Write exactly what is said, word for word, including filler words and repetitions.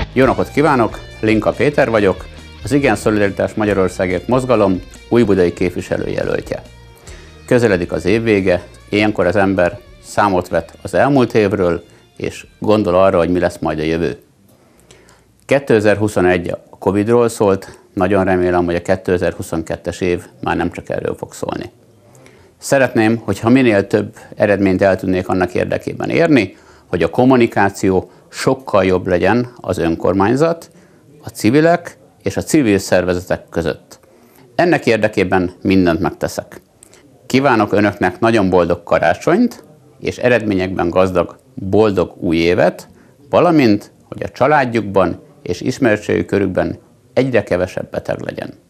Jó napot kívánok, Linka Péter vagyok, az Igen Szolidaritás Magyarországért mozgalom újbudai képviselőjelöltje. Közeledik az év vége, ilyenkor az ember számot vet az elmúlt évről, és gondol arra, hogy mi lesz majd a jövő. kétezer-huszonegy a Covidról szólt, nagyon remélem, hogy a kétezer-huszonkettes év már nem csak erről fog szólni. Szeretném, hogyha minél több eredményt el tudnék annak érdekében érni, hogy a kommunikáció sokkal jobb legyen az önkormányzat, a civilek és a civil szervezetek között. Ennek érdekében mindent megteszek. Kívánok önöknek nagyon boldog karácsonyt, és eredményekben gazdag, boldog új évet, valamint, hogy a családjukban és ismertségi körükben egyre kevesebb beteg legyen.